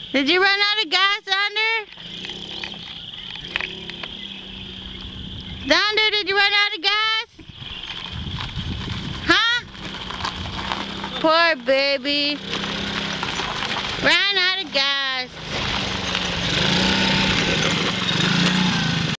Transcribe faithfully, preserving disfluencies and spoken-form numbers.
Did you run out of gas, Thunder? Thunder, did you run out of gas? Huh? Poor baby.